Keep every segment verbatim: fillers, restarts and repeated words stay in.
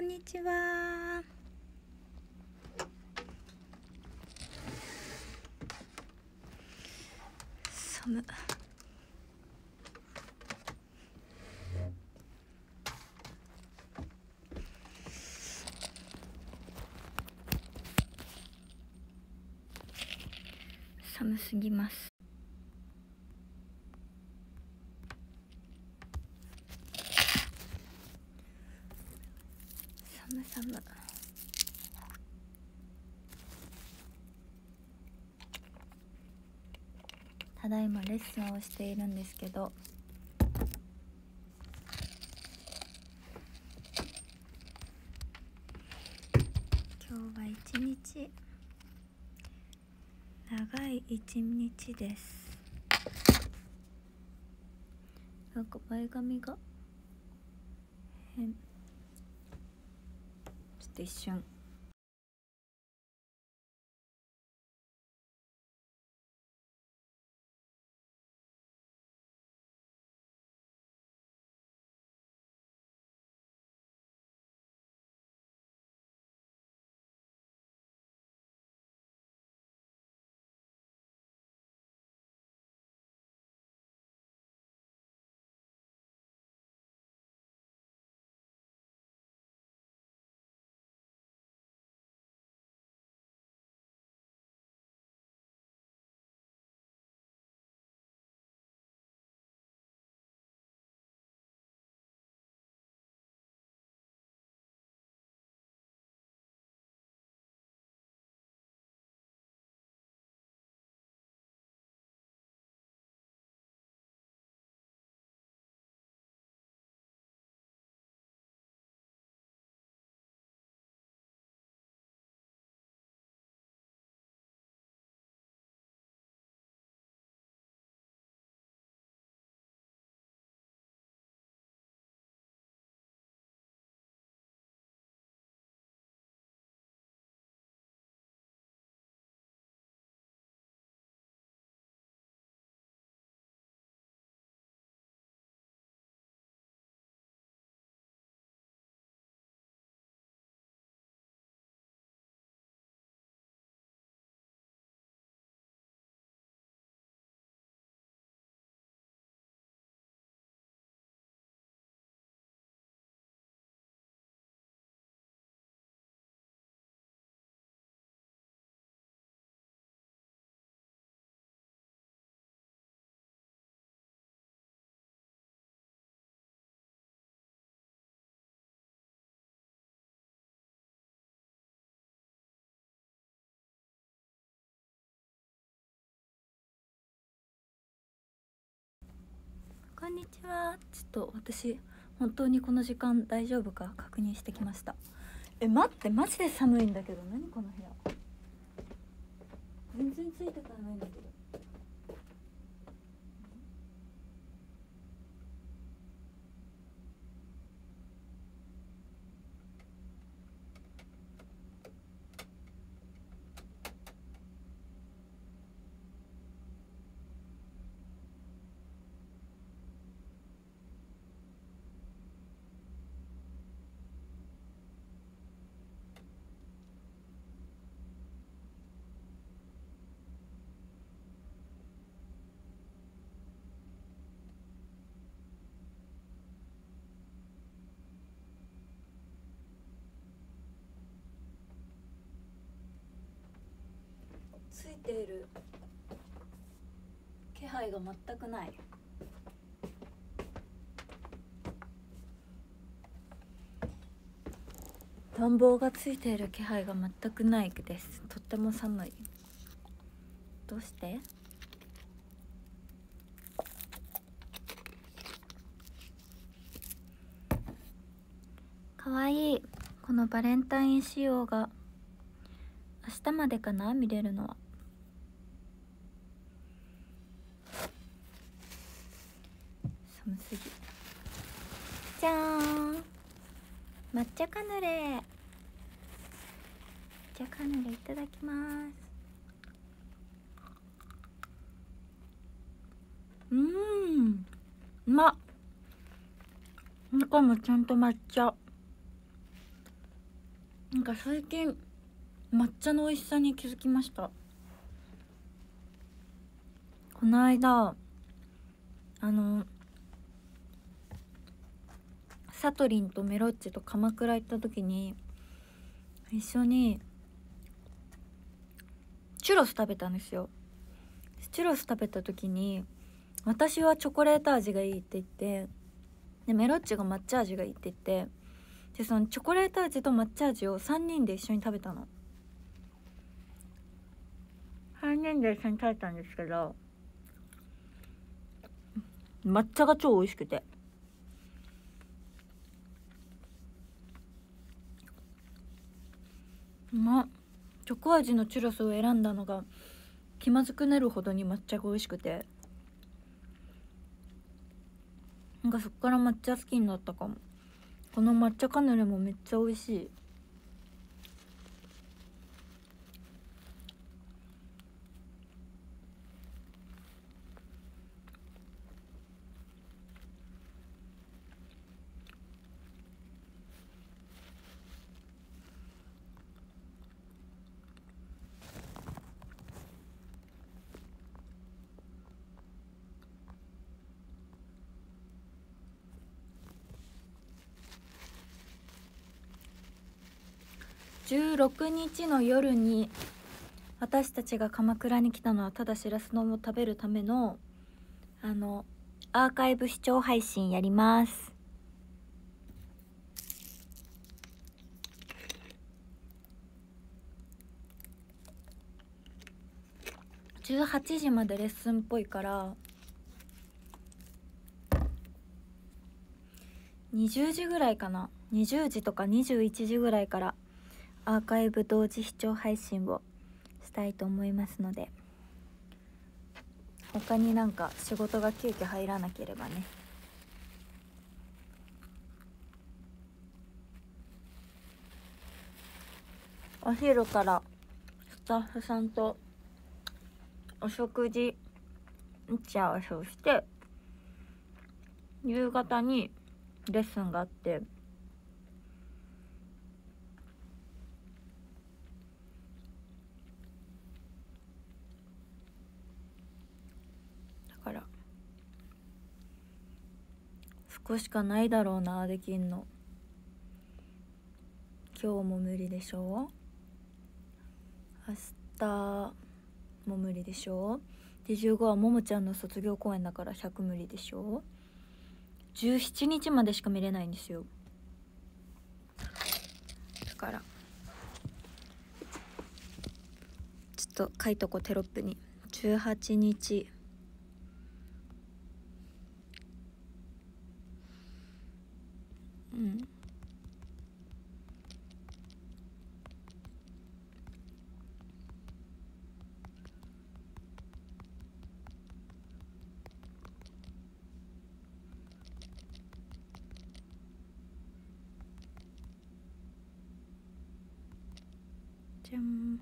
んにちは。寒寒すぎます。寒寒。ただいまレッスンをしているんですけど、今日は一日長い一日です。なんか前髪が変。ちょっと一瞬。こんにちは。ちょっと私本当にこの時間大丈夫か確認してきました。え、待って、マジで寒いんだけど。何この部屋、全然ついてかないんだけど。ついている気配が全くない。暖房がついている気配が全くないです。とっても寒い。どうして？かわいい。このバレンタイン仕様が明日までかな、見れるのは。寒すぎ。じゃーん、抹茶カヌレ。抹茶カヌレいただきます。うーん、うまっ。中もちゃんと抹茶。 なんか最近抹茶の美味しさに気づきました。この間あのサトリンとメロッチと鎌倉行った時に一緒にチュロス食べたんですよ。チュロス食べた時に私はチョコレート味がいいって言って、でメロッチが抹茶味がいいって言って、でそのチョコレート味と抹茶味をさんにんで一緒に食べたの。さんにんで一緒に食べたんですけど、抹茶が超美味しくて、まチョコ味のチュロスを選んだのが気まずくなるほどに抹茶が美味しくて、なんかそっから抹茶好きになったかも。この抹茶カヌレもめっちゃ美味しい。じゅうろくにちの夜に私たちが鎌倉に来たのはただしらす丼を食べるためのあのアーカイブ視聴配信やります。じゅうはちじまでレッスンっぽいからにじゅうじぐらいかな、にじゅうじとかにじゅういちじぐらいからアーカイブ同時視聴配信をしたいと思いますので、他になんか仕事が急遽入らなければね。お昼からスタッフさんとお食事打ち合わせをして、夕方にレッスンがあって、だから少しかないだろうな、できんの。今日も無理でしょ、明日も無理でしょ、でじゅうごはももちゃんの卒業公演だからひゃく無理でしょ、じゅうしちにちまでしか見れないんですよ。だからちょっと書いとこテロップに。じゅうはちにちうんじゃん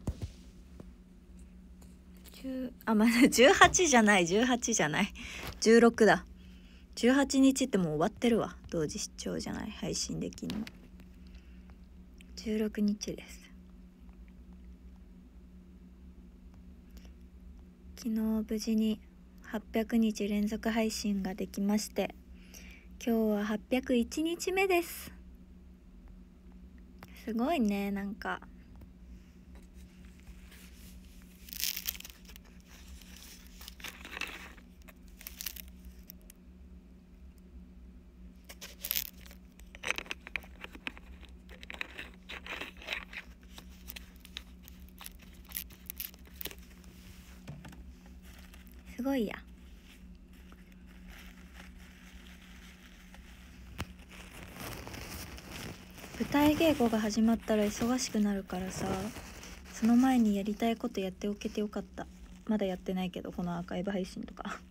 あ、まだじゅうはちじゃないじゅうはちじゃないじゅうろくだ。じゅうはちにちってもう終わってるわ。同時視聴じゃない配信できんのじゅうろくにちです。昨日無事にはっぴゃくにち連続配信ができまして、今日ははっぴゃくいちにちめです。すごいね。なんかすごいや。舞台稽古が始まったら忙しくなるからさ、その前にやりたいことやっておけてよかった。まだやってないけど、このアーカイブ配信とか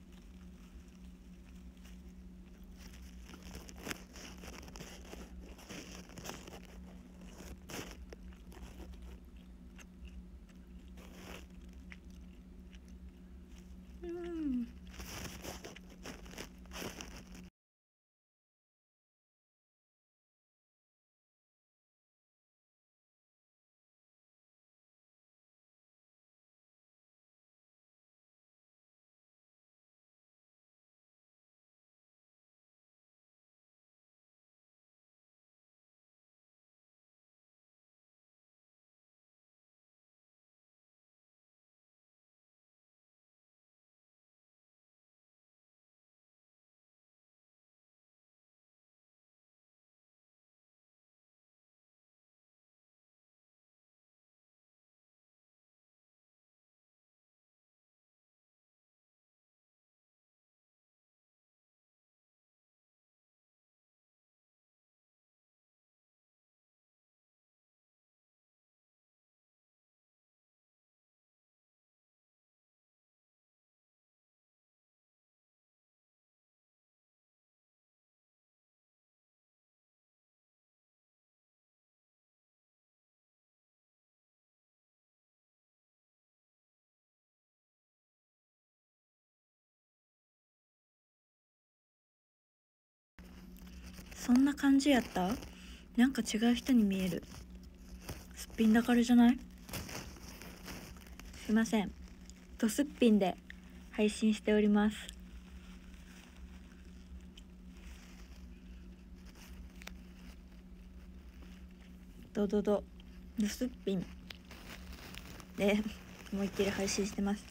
そんな感じやった？なんか違う人に見える。すっぴんだからじゃない？すいません、ドすっぴんで配信しております。ドドドドすっぴんで思いっきり配信してます。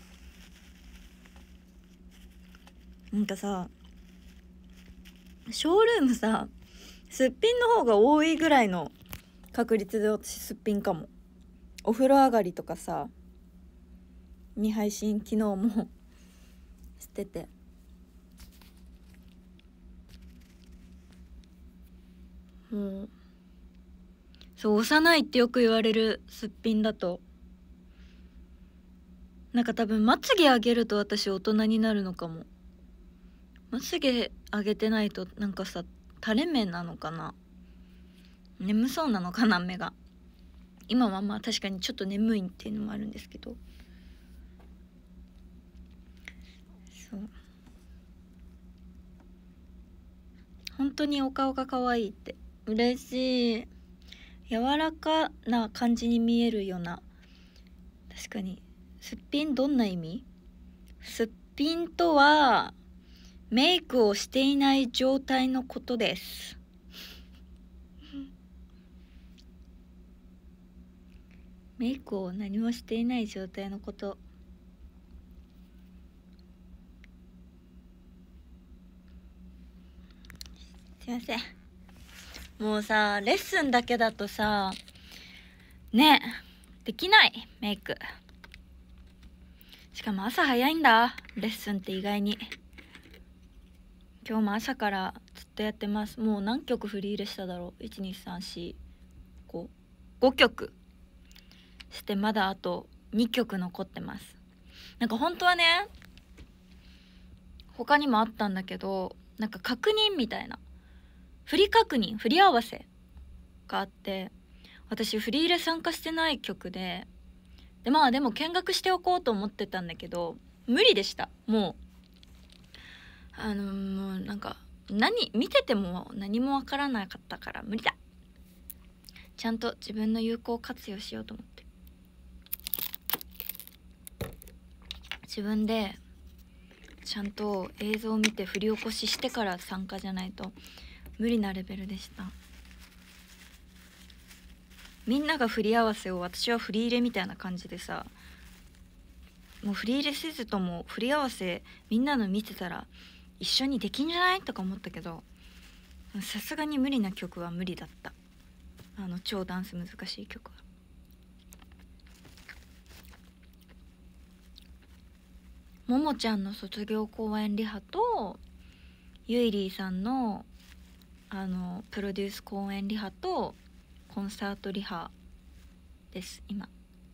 なんかさ、ショールームさ、すっぴんの方が多いぐらいの確率で私すっぴんかも。お風呂上がりとかさに配信昨日もしてて、もうそう、幼いってよく言われる。すっぴんだとなんか多分まつげ上げると私大人になるのかも。まつげ上げてないとなんかさ、垂れ目なのかな、眠そうなのかな、目が。今はまあ確かにちょっと眠いっていうのもあるんですけど、そう本当にお顔が可愛いって嬉しい。柔らかな感じに見えるような。確かにすっぴんどんな意味？すっぴんとはメイクをしていない状態のことです。メイクを何もしていない状態のこと。すいません。もうさ、レッスンだけだとさねできないメイク。しかも朝早いんだ、レッスンって意外に。今日も朝からずっとやってます。もう何曲振り入れしただろう。いちにさんしご ごきょくしてまだあとにきょく残ってます。なんか本当はね他にもあったんだけど、なんか確認みたいな、振り確認振り合わせがあって、私振り入れ参加してない曲ででまあでも見学しておこうと思ってたんだけど無理でした。もうあのもうなんか何見てても何もわからなかったから無理だ。ちゃんと自分の有効活用しようと思って、自分でちゃんと映像を見て振り起こししてから参加じゃないと無理なレベルでした。みんなが振り合わせを私は振り入れみたいな感じでさ、もう振り入れせずとも振り合わせみんなの見てたら一緒にできんじゃないとか思ったけど、さすがに無理な曲は無理だった。あの超ダンス難しい曲は。ももちゃんの卒業公演リハとゆいりーさんのあのプロデュース公演リハとコンサートリハです今。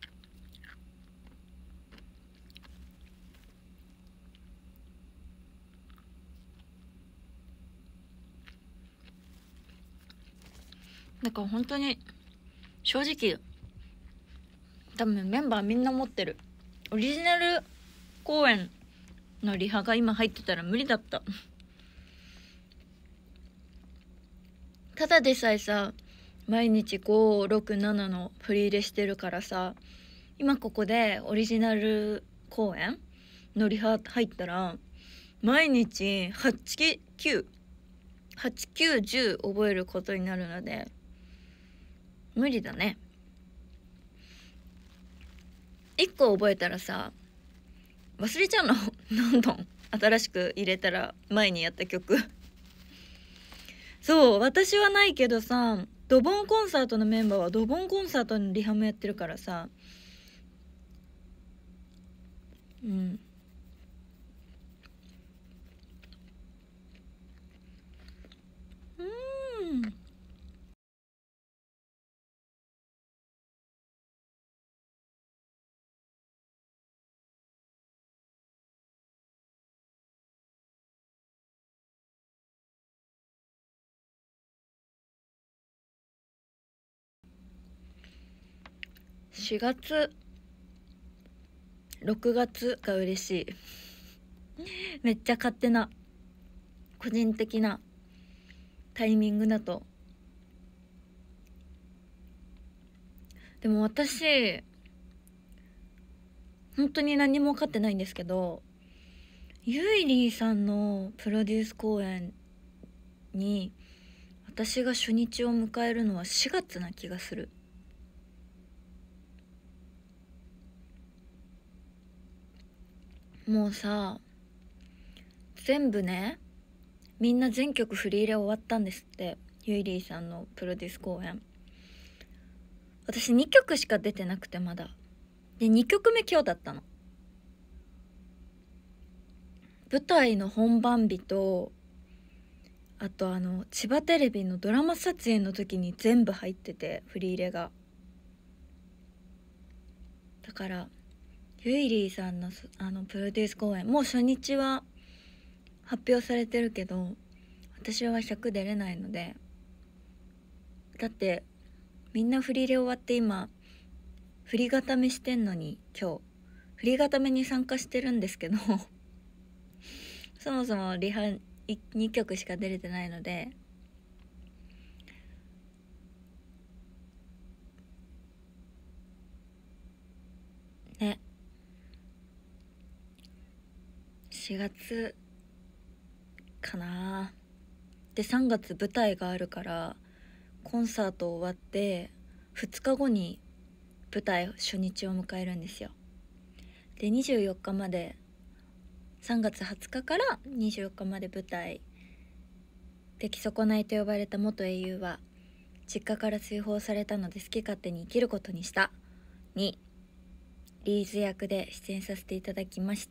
だから本当に正直多分メンバーみんな持ってる。オリジナル公演のリハが今入ってたら無理だった。ただでさえさ毎日ごろくななの振り入れしてるからさ、今ここでオリジナル公演のリハ入ったら毎日はちきゅうはちきゅうじゅう覚えることになるので無理だね。いっこ覚えたらさ忘れちゃうのどんどん新しく入れたら前にやった曲そう私はないけどさ、ドボンコンサートのメンバーはドボンコンサートのリハもやってるからさ、うんうんしがつろくがつが嬉しいめっちゃ勝手な個人的なタイミングだと。でも私本当に何も分かってないんですけど、ゆいりーさんのプロデュース公演に私が初日を迎えるのはしがつな気がする。もうさ、全部ね、みんな全曲振り入れ終わったんですって、ゆいりーさんのプロデュース公演。私にきょくしか出てなくて、まだでにきょくめ今日だったの。舞台の本番日と、あとあの千葉テレビのドラマ撮影の時に全部入ってて、振り入れが。だからゆいりーさんのあのプロデュース公演、もう初日は発表されてるけど私は尺出れないので、だってみんな振り入れ終わって今振り固めしてんのに、今日振り固めに参加してるんですけどそもそもリハにきょくしか出れてないので、ね、しがつかな。でさんがつ舞台があるから、コンサート終わってふつかごに舞台初日を迎えるんですよ。でにじゅうよっかまで、さんがつはつかからにじゅうよっかまで舞台「出来損ないと呼ばれた元英雄は実家から追放されたので好き勝手に生きることにした」にリーズ役で出演させていただきまして、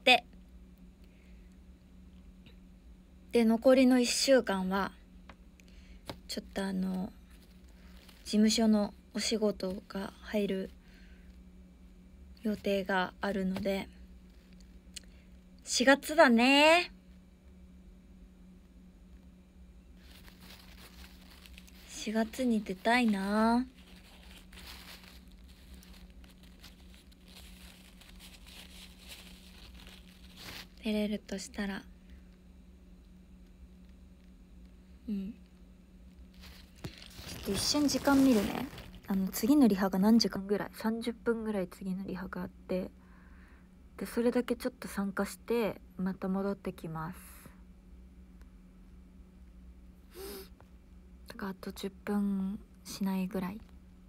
で残りのいっしゅうかんはちょっとあの事務所のお仕事が入る予定があるので、しがつだね。しがつに出たいな。出れるとしたら、うんちょっと一瞬時間見るね。あの次のリハが何時間ぐらい、さんじゅっぷんぐらい次のリハがあって、でそれだけちょっと参加してまた戻ってきます。だからあとじゅっぷんしないぐらい。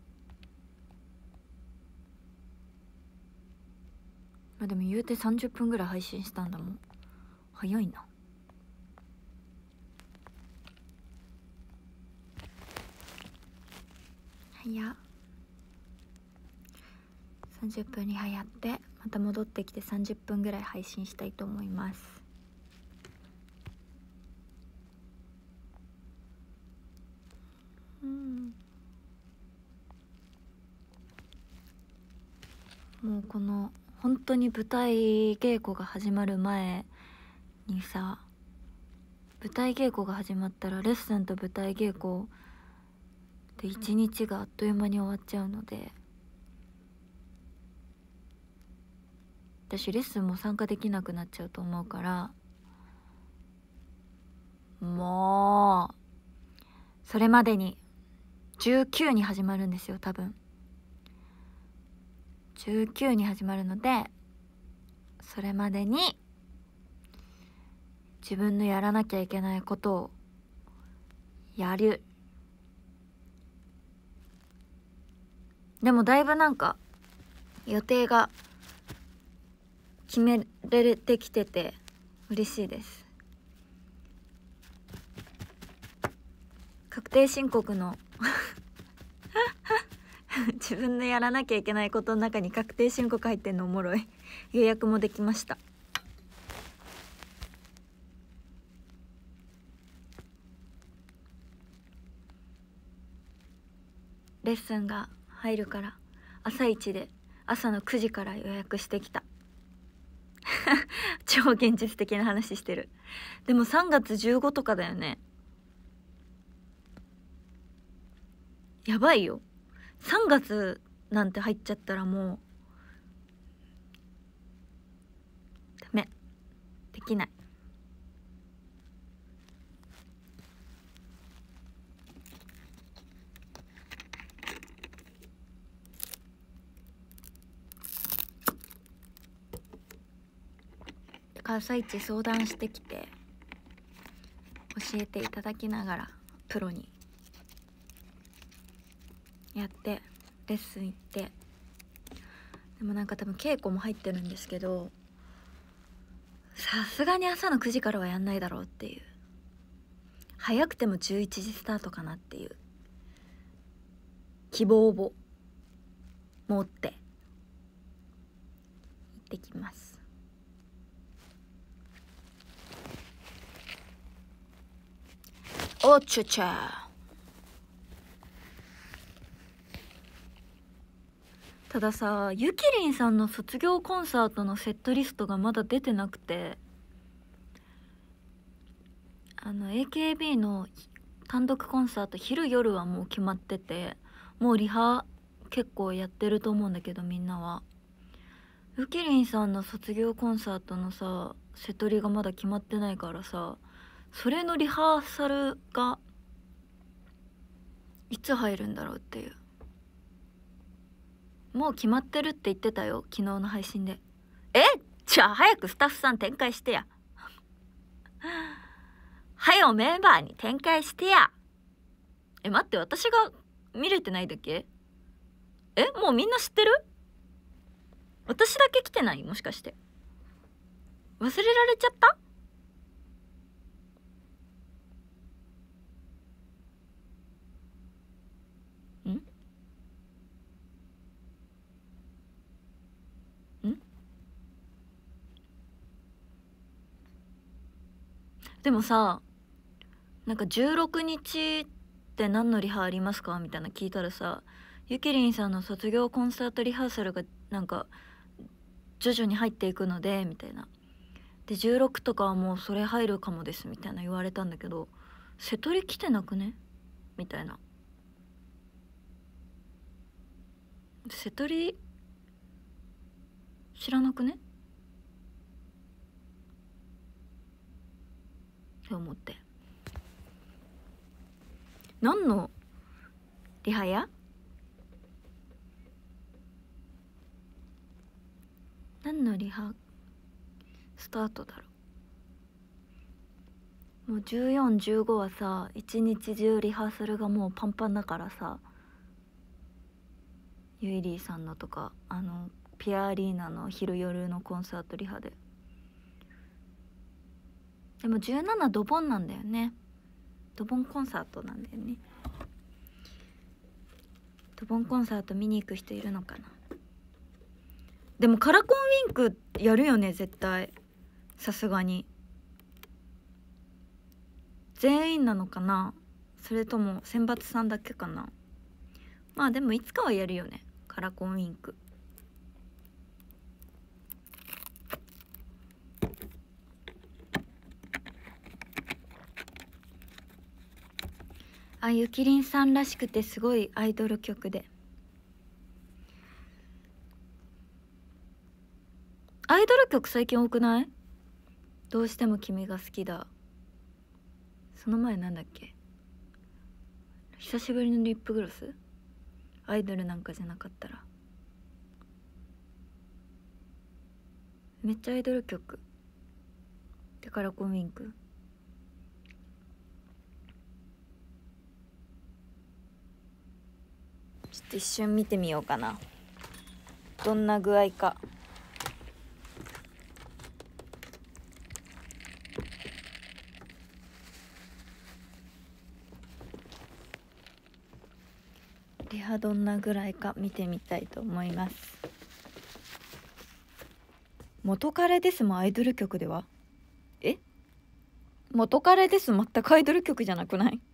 まあでも言うてさんじゅっぷんぐらい配信したんだもん。早いな。早っ。さんじゅっぷんリハやってまた戻ってきてさんじゅっぷんぐらい配信したいと思います。うんもうこの本当に舞台稽古が始まる前にさ、舞台稽古が始まったらレッスンと舞台稽古で一日があっという間に終わっちゃうので、私レッスンも参加できなくなっちゃうと思うから、もうそれまでにじゅうくに始まるんですよ。多分じゅうくに始まるので、それまでに自分のやらなきゃいけないことをやる。でもだいぶなんか予定が決められてきてて嬉しいです。確定申告の自分のやらなきゃいけないことの中に確定申告入ってんのおもろい。予約もできました。レッスンが入るから朝一で朝のくじから予約してきた超現実的な話してる。でもさんがつじゅうごとかだよね。やばいよ。さんがつなんて入っちゃったらもうダメ、できない。 朝一相談してきて教えていただきながらプロにやってレッスン行って、でもなんか多分稽古も入ってるんですけど、さすがに朝のくじからはやんないだろうっていう、早くてもじゅういちじスタートかなっていう希望を持って行ってきます。おちゃちゃ。たださ、ゆきりんさんの卒業コンサートのセットリストがまだ出てなくて、あの エーケービー の単独コンサート昼夜はもう決まってて、もうリハ結構やってると思うんだけど、みんなはゆきりんさんの卒業コンサートのさセトリがまだ決まってないからさ、それのリハーサルがいつ入るんだろうっていう。もう決まってるって言ってたよ、昨日の配信で。え、じゃあ早くスタッフさん展開してやはよメンバーに展開してや。え、待って、私が見れてないだけ？え、もうみんな知ってる？私だけ来てない？もしかして忘れられちゃった？ん？ん？でもさ、なんかじゅうろくにちって何のリハありますかみたいな聞いたらさ、ゆきりんさんの卒業コンサートリハーサルがなんか徐々に入っていくのでみたいな、でじゅうろくとかはもうそれ入るかもですみたいな言われたんだけど、瀬戸り来てなくねみたいな。瀬戸り知らなくねって思って、何のリハや？何のリハスタートだろう。もうじゅうよん、じゅうごはさ一日中リハーサルがもうパンパンだからさ、ゆいりーさんのとかあのピアアリーナの昼夜のコンサートリハで。でもじゅうななドボンなんだよね。ドボンコンサートなんだよね。ドボンコンサート見に行く人いるのかな。でもカラコンウィンクやるよね絶対、さすがに。全員なのかな、それとも選抜さんだけかな。まあでもいつかはやるよねカラコンウィンク。あ、ゆきりんさんらしくてすごいアイドル曲で。アイドル曲最近多くない？どうしても君が好きだ。その前なんだっけ、久しぶりのリップグロス。アイドルなんかじゃなかったら。めっちゃアイドル曲でカラコンウィンク。ちょっと一瞬見てみようかな、どんな具合か。リハどんなぐらいか見てみたいと思います。元彼ですもアイドル曲では？え？元彼です全くアイドル曲じゃなくない？